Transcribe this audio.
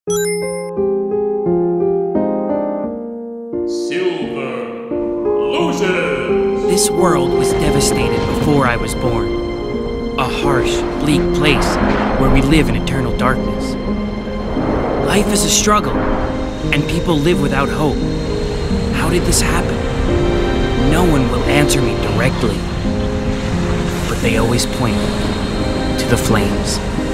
Silver loses! This world was devastated before I was born. A harsh, bleak place where we live in eternal darkness. Life is a struggle, and people live without hope. How did this happen? No one will answer me directly, but they always point to the flames.